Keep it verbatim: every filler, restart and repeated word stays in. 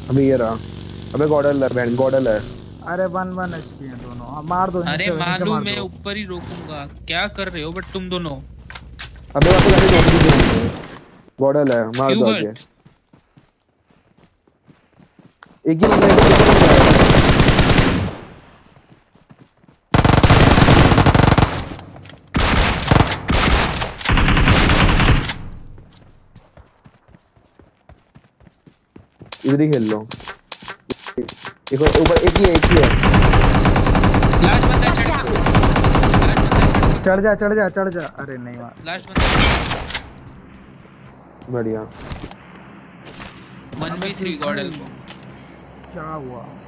अभी ये रहा। अबे गॉडल है बहन, गॉडल है। अरे वन वन एचपी है दोनों। हाँ, मार दो अरे नीचे नीचे मालूम, मार मैं दो। ऊपर ही रोकूंगा, क्या कर रहे हो बट तुम दोनों। अबे वहाँ पे गाड़ी रोक दी थी। गॉडल है, मार दो आगे। क्यूबर्ट। एक ही बंदा है, एक ही बंदा है। इधर ही खेल लो। एक और ऊपर, एक ही है, एक ही है। लास्ट बंदा चढ़ गया। चढ़ जा चढ़ जा चढ़ जा। अरे नहीं मार। लास्ट बंदा। बढ़िया। वन वी थ्री गॉडल को। क्या हुआ?